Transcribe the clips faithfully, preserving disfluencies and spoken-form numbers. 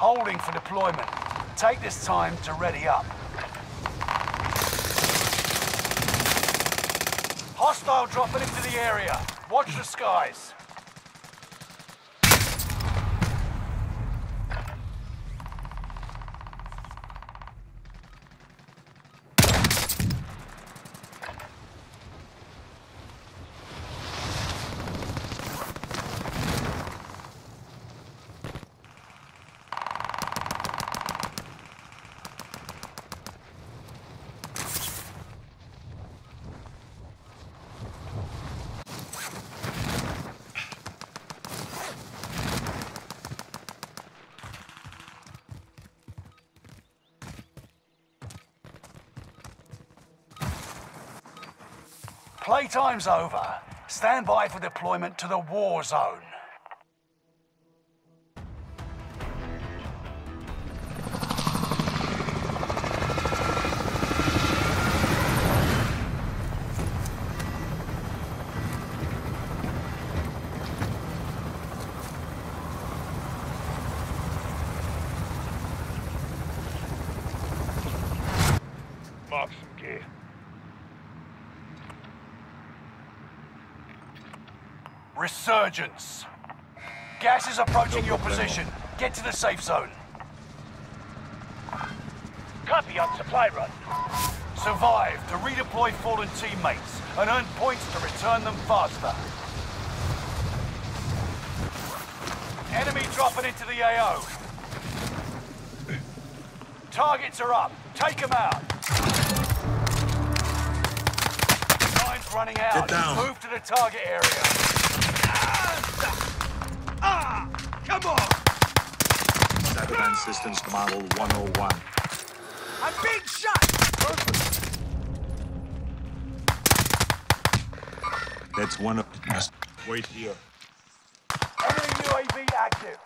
Holding for deployment. Take this time to ready up. Hostile dropping into the area. Watch the skies. Playtime's over. Stand by for deployment to the war zone. Mark some gear. Resurgence. Gas is approaching your position. Get to the safe zone. Copy on supply run. Survive to redeploy fallen teammates and earn points to return them faster. Enemy dropping into the A O. Targets are up. Take them out. Time's running out. Get down. Move to the target area. Ah! Come on! Cyberman Systems Model one oh one. I'm being shot! That's one of us. Wait here. Enemy U A V active.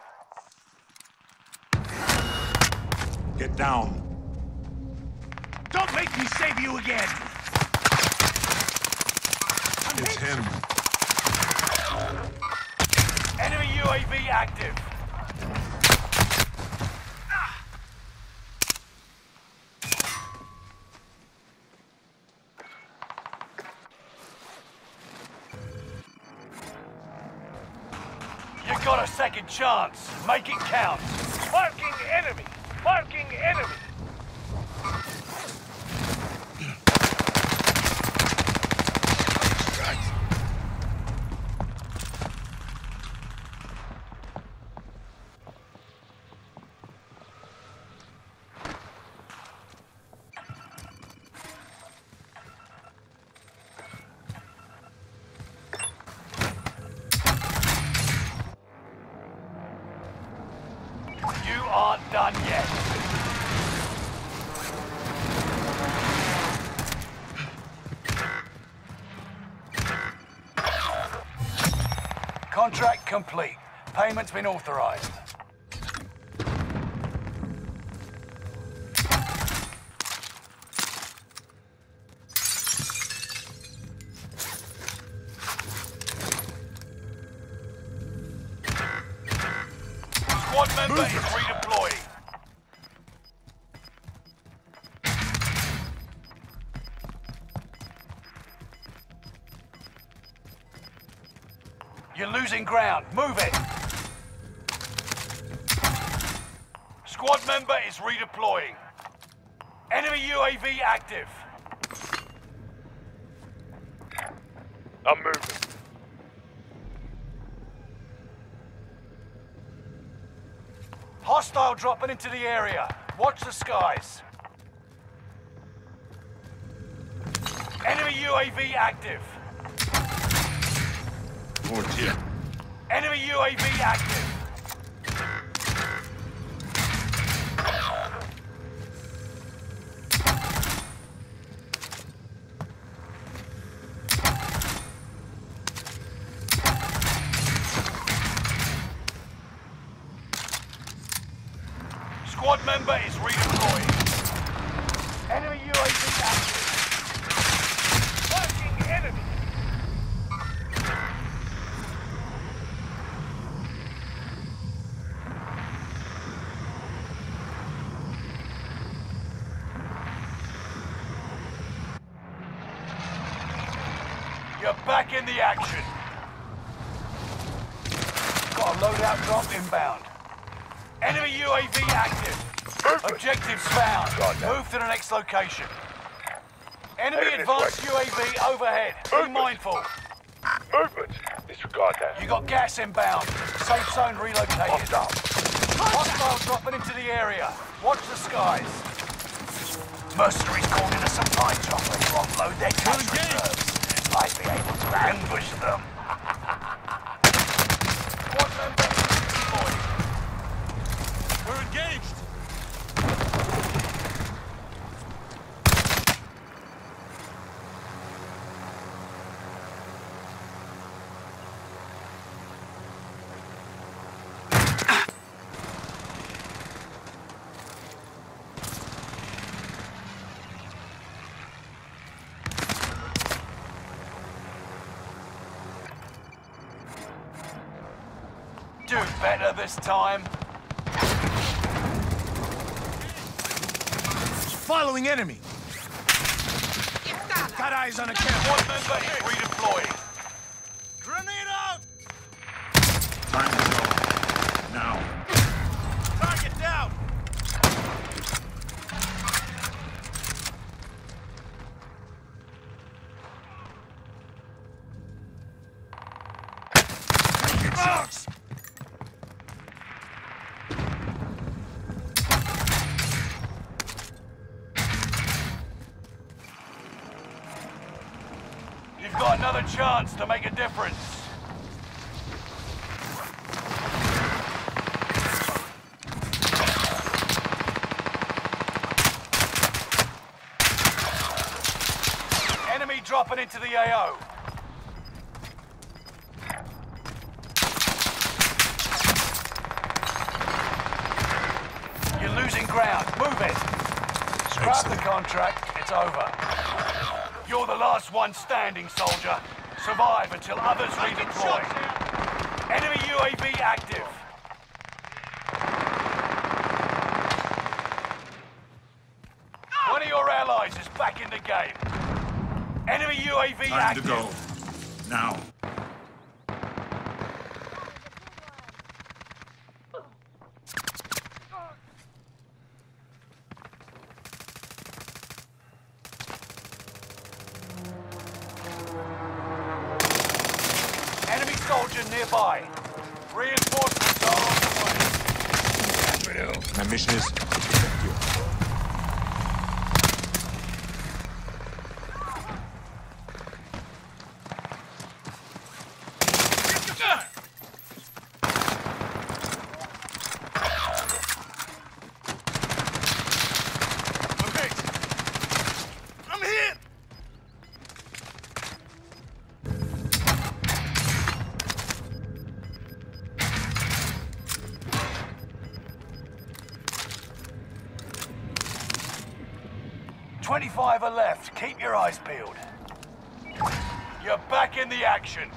Get down. Don't make me save you again! It's him. Enemy U A V active. You got a second chance. Make it count. Marking enemy! Marking enemy! You aren't done yet. Contract complete. Payment's been authorized. Squad member is redeploying. You're losing ground. Move it. Squad member is redeploying. Enemy U A V active. I'm moving. Hostile dropping into the area. Watch the skies. Enemy U A V active. Mortier. Enemy U A V active. Squad member is redeploying. Enemy U A V active. Marking enemy! back in the action. Got a loadout drop inbound. Enemy U A V active. Objectives found. Move to the next location. Enemy advanced U A V overhead. Be mindful. Movement. Disregard that. You got gas inbound. Safe zone relocated. Hostile dropping into the area. Watch the skies. Mercenaries called in a supply chopper to offload their cash reserves. I'd be able to ambush them. Squad member deployed. We're engaged! Do better this time. Following enemy! Got eyes on a camp. Squad member is redeploying. Grenade out! Time to go. Now. Target down! Box! You've got another chance to make a difference. Enemy dropping into the A O. You're losing ground. Move it. Scrap the contract. It's over. You're the last one standing, soldier. Survive until others redeploy. Enemy U A V active. One of your allies is back in the game. Enemy U A V Time active. to go. Now. Enemy soldier nearby. Reinforcements are on the way. My mission is to protect you. Okay. I'm hit! twenty-five are left. Keep your eyes peeled. You're back in the action.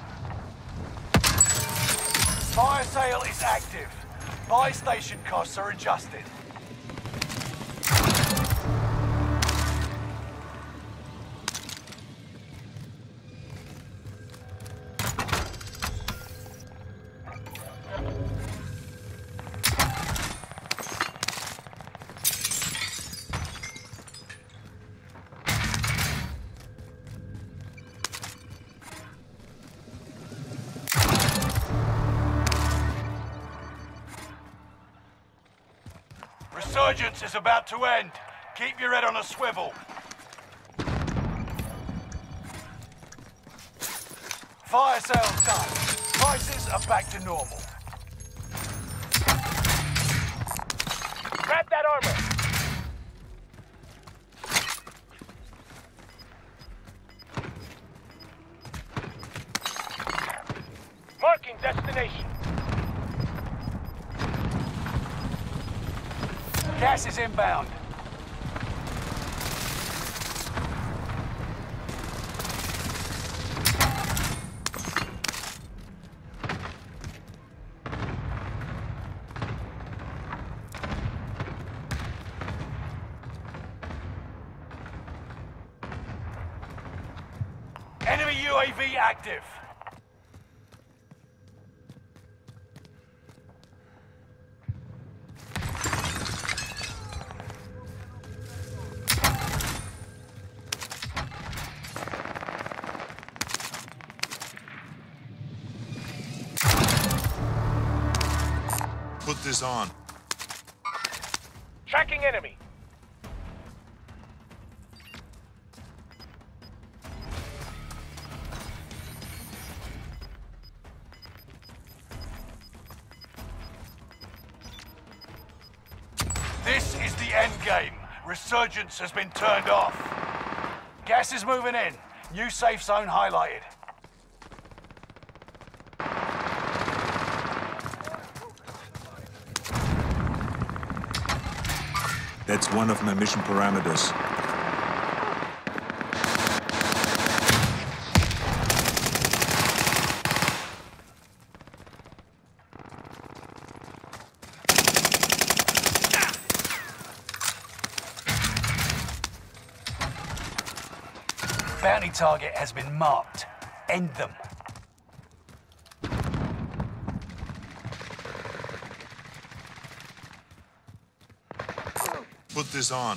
Fire sale is active. Buy station costs are adjusted. Resurgence is about to end. Keep your head on a swivel. Fire sale's done. Prices are back to normal. Grab that armor. Marking destination. Gas is inbound. Enemy U A V active. Put this on. Tracking enemy. This is the end game. Resurgence has been turned off. Gas is moving in. New safe zone highlighted. That's one of my mission parameters. Bounty target has been marked. End them. Put this on.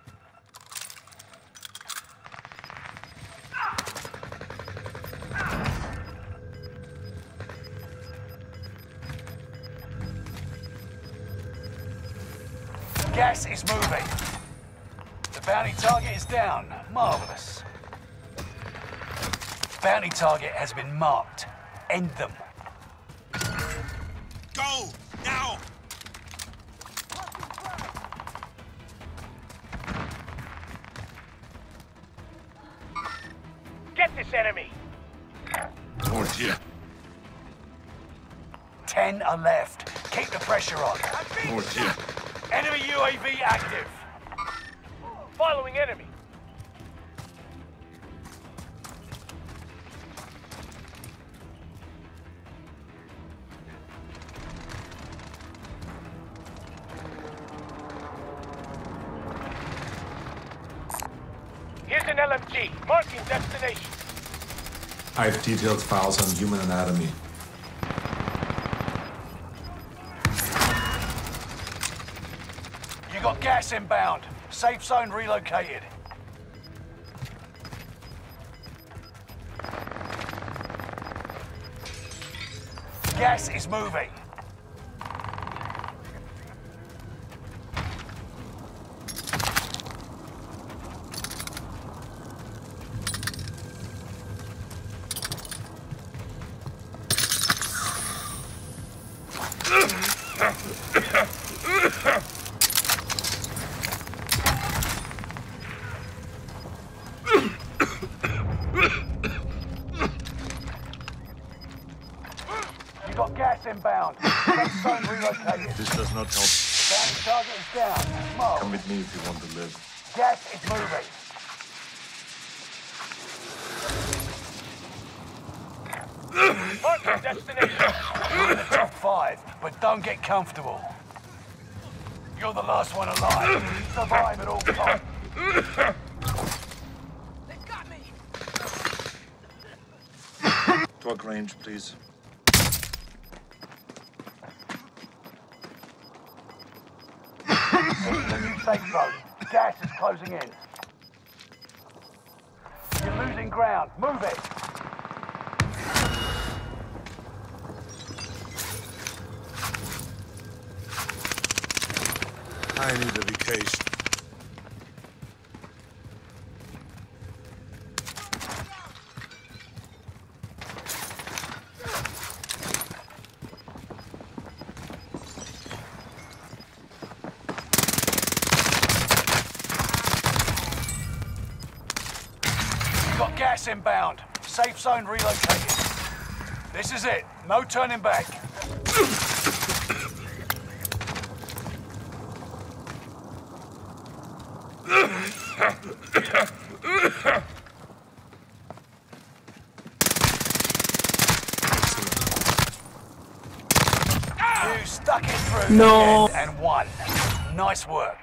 Gas is moving. The bounty target is down. Marvelous. Bounty target has been marked. End them. Go! Now! Get this enemy. Oh dear. Ten are left. Keep the pressure on. Oh dear. Enemy U A V active. Following enemy. Here's an L M G, marking destination. I have detailed files on human anatomy. You got gas inbound. Safe zone relocated. Gas is moving. You got gas inbound. Safe zone relocated. This does not help. Bounty target is down. Mark. Come with me if you want to live. Gas is moving. Marking destination. You're in the top five, but don't get comfortable. You're the last one alive. Survive at all costs. They've got me! Talk range, please. It's the new safe zone. Gas is closing in. You're losing ground. Move it. I need a vacation. You got gas inbound. Safe zone relocated. This is it. No turning back. You stuck it through No. and won. Nice work.